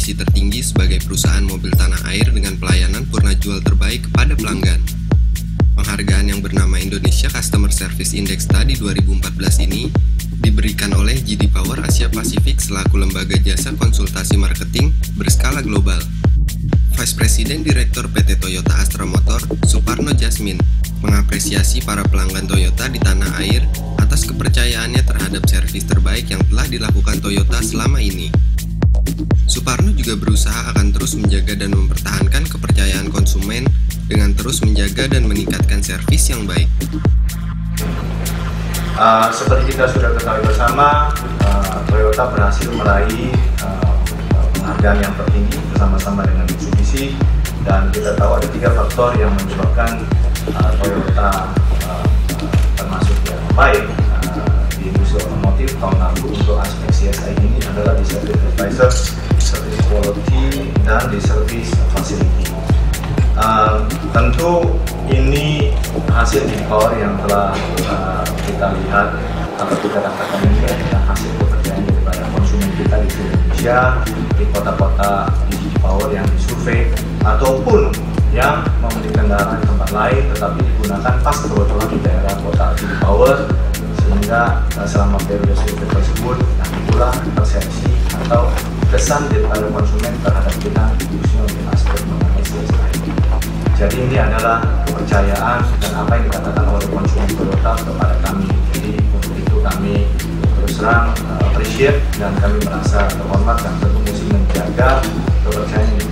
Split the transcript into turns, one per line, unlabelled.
apresiasi tertinggi sebagai perusahaan mobil tanah air dengan pelayanan purna jual terbaik kepada pelanggan. Penghargaan yang bernama Indonesia Customer Service Index Study 2014 ini diberikan oleh JD Power Asia Pasifik selaku lembaga jasa konsultasi marketing berskala global. Vice President Direktur PT Toyota Astra Motor, Suparno Jasmine, mengapresiasi para pelanggan Toyota di tanah air atas kepercayaannya terhadap servis terbaik yang telah dilakukan Toyota selama ini. Suparno juga berusaha akan terus menjaga dan mempertahankan kepercayaan konsumen dengan terus menjaga dan meningkatkan servis yang baik.
Seperti kita sudah ketahui bersama, Toyota berhasil meraih penghargaan yang tertinggi bersama-sama dengan Mitsubishi, dan kita tahu ada 3 faktor yang menyebabkan Toyota termasuk yang baik di industri otomotif tahun lalu untuk aspek CSI ini adalah di service advisor, service quality, dan di service facility. Tentu ini hasil di power yang telah kita lihat atau kita katakan ini adalah hasil kepercayaan daripada konsumen kita di Indonesia, di kota-kota di power yang disurvei ataupun yang memiliki kendaraan di tempat lain tetapi digunakan pas kebetulan di daerah kota di power, sehingga selama periode survei tersebut itulah persepsi atau kesan daripada konsumen terhadap kita khususnya untuk aspek mengenai CSI. Jadi ini adalah kepercayaan dan apa yang dikatakan oleh konsumen Toyota kepada kami. Jadi untuk itu kami terus terang appreciate dan kami merasa terhormat dan tentu mesti menjaga kepercayaan